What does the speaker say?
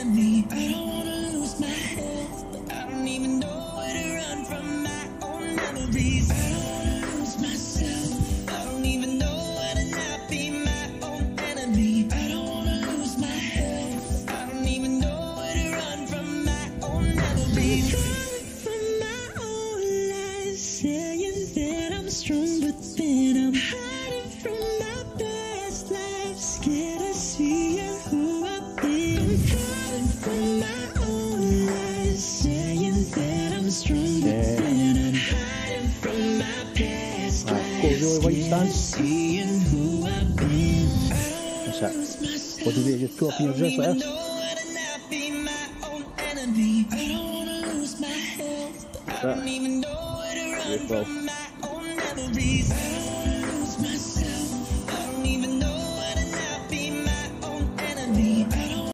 enemy. I don't wanna lose my health, but I don't even know where to run from my own memories. I don't wanna lose myself. I don't even know how to not be my own enemy. I don't wanna lose my health. I don't even know where to run from my own memories. I'm running from my own lies, saying that I'm strong, but then I'm hiding from my past life, scared of seeing who I've been. I'm running from my own lies, saying that I'm strong, but then I'm hiding from my past life, scared of seeing who I've been. What do you just go up in your dress like that? I don't wanna lose my health, but I don't even know where to run from my own memories.